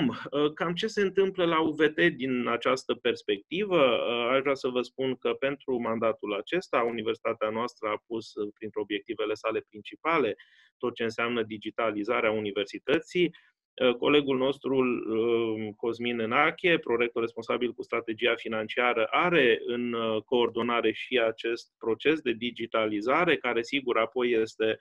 cam ce se întâmplă la UVT din această perspectivă? Aș vrea să vă spun că pentru mandatul acesta, universitatea noastră a pus printre obiectivele sale principale tot ce înseamnă digitalizarea universității. Colegul nostru, Cosmin Enache, prorector responsabil cu strategia financiară, are în coordonare și acest proces de digitalizare, care sigur apoi este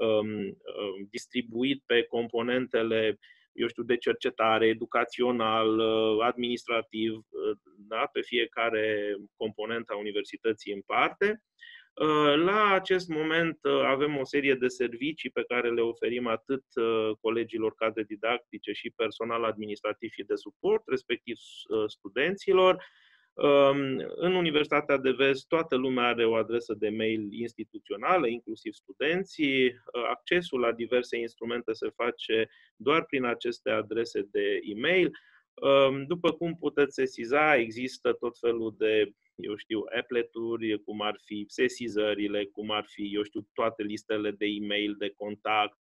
distribuit pe componentele, eu știu, de cercetare, educațional, administrativ, da, pe fiecare componentă a universității în parte. La acest moment avem o serie de servicii pe care le oferim atât colegilor cadre didactice și personal administrativ și de suport, respectiv studenților. În Universitatea de Vest toată lumea are o adresă de mail instituțională, inclusiv studenții. Accesul la diverse instrumente se face doar prin aceste adrese de e-mail. După cum puteți sesiza, există tot felul de, eu știu, applet-uri, cum ar fi sesizările, cum ar fi, eu știu, toate listele de e-mail, de contact,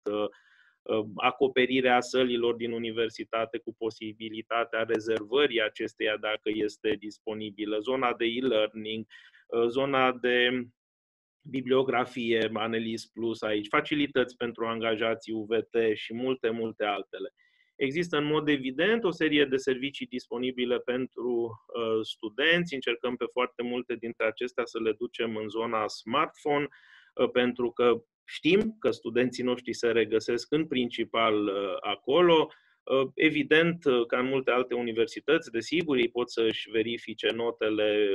acoperirea sălilor din universitate cu posibilitatea rezervării acesteia dacă este disponibilă, zona de e-learning, zona de bibliografie, Anelis Plus aici, facilități pentru angajații UVT și multe, multe altele. Există în mod evident o serie de servicii disponibile pentru studenți. Încercăm pe foarte multe dintre acestea să le ducem în zona smartphone, pentru că știm că studenții noștri se regăsesc în principal acolo. Evident, ca în multe alte universități, desigur, ei pot să-și verifice notele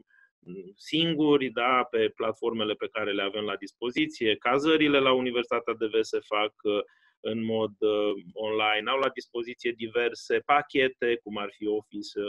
singuri, da, pe platformele pe care le avem la dispoziție. Cazările la Universitatea de Vest se fac în mod online. Au la dispoziție diverse pachete, cum ar fi Office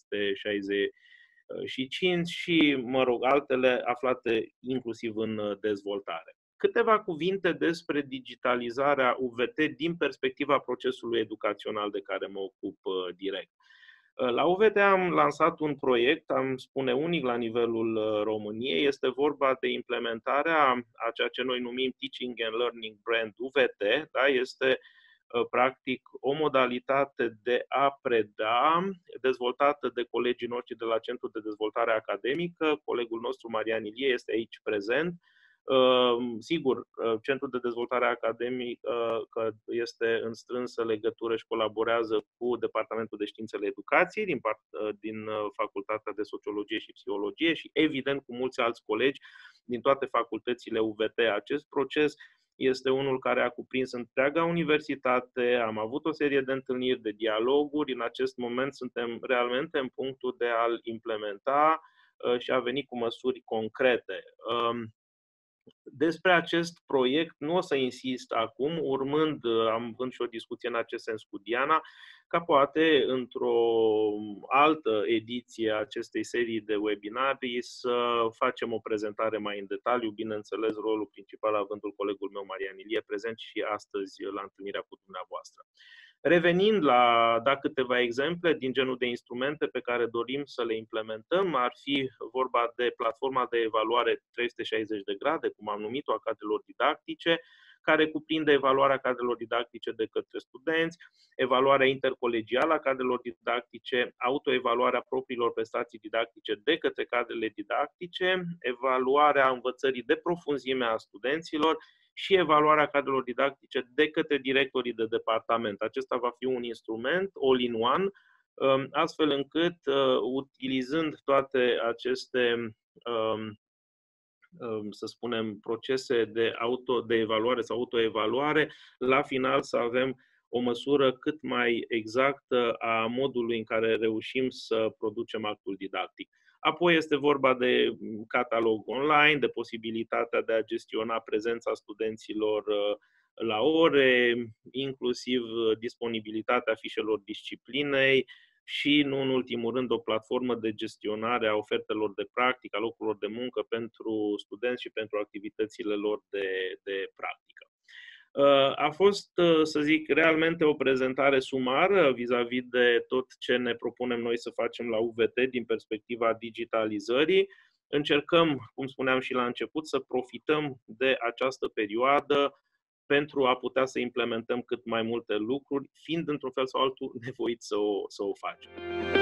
365 și, mă rog, altele aflate inclusiv în dezvoltare. Câteva cuvinte despre digitalizarea UVT din perspectiva procesului educațional de care mă ocup direct. La UVT am lansat un proiect, am spune unic la nivelul României. Este vorba de implementarea a ceea ce noi numim Teaching and Learning Brand UVT. Da? Este practic o modalitate de a preda dezvoltată de colegii noștri de la Centrul de Dezvoltare Academică. Colegul nostru, Marian Ilie, este aici prezent. Sigur, Centrul de Dezvoltare Academică este în strânsă legătură și colaborează cu Departamentul de Științele Educației din Facultatea de Sociologie și Psihologie și, evident, cu mulți alți colegi din toate facultățile UVT. Acest proces este unul care a cuprins întreaga universitate, am avut o serie de întâlniri, de dialoguri. În acest moment suntem realmente în punctul de a-l implementa și a veni cu măsuri concrete. Despre acest proiect nu o să insist acum, urmând, am avut și o discuție în acest sens cu Diana, ca poate într-o altă ediție a acestei serii de webinarii să facem o prezentare mai în detaliu, bineînțeles rolul principal avândul colegul meu Marian Ilie prezent și astăzi la întâlnirea cu dumneavoastră. Revenind la câteva exemple din genul de instrumente pe care dorim să le implementăm, ar fi vorba de platforma de evaluare 360 de grade, cum am numit-o, a cadrelor didactice, care cuprinde evaluarea cadrelor didactice de către studenți, evaluarea intercolegială a cadrelor didactice, autoevaluarea propriilor prestații didactice de către cadrele didactice, evaluarea învățării de profunzime a studenților și evaluarea cadrelor didactice de către directorii de departament. Acesta va fi un instrument all-in-one, astfel încât, utilizând toate aceste, să spunem, procese de evaluare sau autoevaluare, la final să avem o măsură cât mai exactă a modului în care reușim să producem actul didactic. Apoi este vorba de catalog online, de posibilitatea de a gestiona prezența studenților la ore, inclusiv disponibilitatea fișelor disciplinei și, nu în ultimul rând, o platformă de gestionare a ofertelor de practică, a locurilor de muncă pentru studenți și pentru activitățile lor de practică. A fost, să zic, realmente o prezentare sumară vis-a-vis de tot ce ne propunem noi să facem la UVT din perspectiva digitalizării. Încercăm, cum spuneam și la început, să profităm de această perioadă pentru a putea să implementăm cât mai multe lucruri, fiind într-un fel sau altul nevoiți să o facem.